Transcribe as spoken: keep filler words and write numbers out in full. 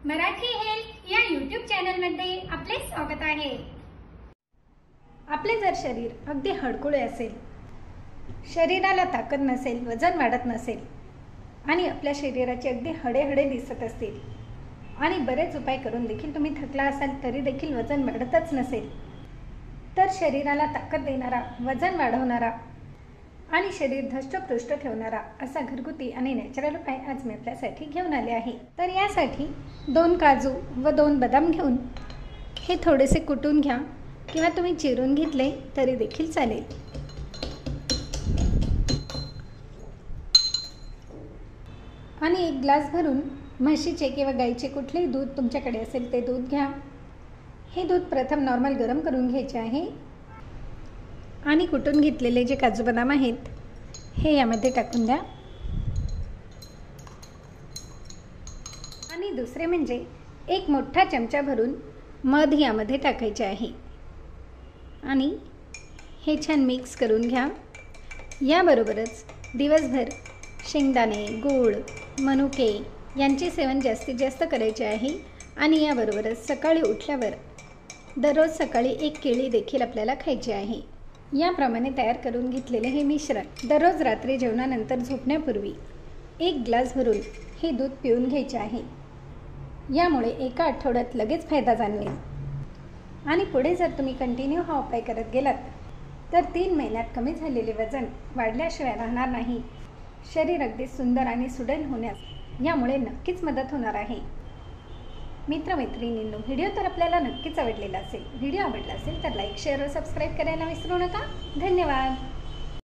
Marathi health या YouTube चॅनलमध्ये आपले स्वागत आहे। आपले जर शरीर अगदी हडकुळे असेल, शरीराला ताकद नसेल, वजन वाढत नसेल आणि आपल्या शरीराचे अगदी हडे हडे दिसत असतील आणि बरेच उपाय करून देखील तुम्ही थकला असाल तरी देखील वजन वाढतच नसेल, तर शरीराला ताकद देणारा, वजन वाढवणारा आणि शरीर धष्टपुष्ट ठेवणारा असा घरगुती आणि नॅचरल उपाय आज मी आपल्यासाठी घेऊन आले आहे। तर यासाठी दोन काजू व दोन बदाम घेऊन हे थोडेसे कुटून घ्या किंवा तुम्ही चिरून घेतले तरी देखील चालेल। आणि एक ग्लास भरून म्हशीचे किंवा गाईचे कुठलेही दूध तुमच्याकडे असेल ते दूध घ्या। हे दूध प्रथम नॉर्मल गरम करून घ्यायचे आहे आणि कुटून घेतलेले जे काजू बदाम आहेत हे यामध्ये टाकून द्या। आणि दुसरे म्हणजे एक मोठा चमचा भरून मध यामध्ये टाकायचे आहे आणि हे छान मिक्स करून घ्या। याबरोबरच दिवसभर शेंगदाणे, गूळ, मनुके यांचे सेवन जास्तीत जास्त करायचे आहे आणि याबरोबरच सकाळी उठल्यावर दररोज सकाळी एक केळी देखील आपल्याला खायची आहे। याप्रमाणे तयार करून घेतलेले हे मिश्रण दररोज रात्री जेवणानंतर झोपण्यापूर्वी एक ग्लास भरून हे दूध पिऊन घ्यायचे आहे। यामुळे एका आठवड्यात लगेच फायदा जाणवेल आणि पुढे जर तुम्ही कंटिन्यू हा उपाय करत गेलात तर तीन महिन्यात कमी झालेले वजन वाढल्याशिवाय राहणार नाही। शरीर अगदी सुंदर आणि सुडैल होण्यास यामुळे नक्कीच मदत होणार आहे। मित्रमैत्रिणींनो, व्हिडिओ तर आपल्याला नक्कीच आवडलेला असेल। व्हिडिओ आवडला असेल तर लाईक, शेअर व सबस्क्राईब करायला विसरू नका। धन्यवाद।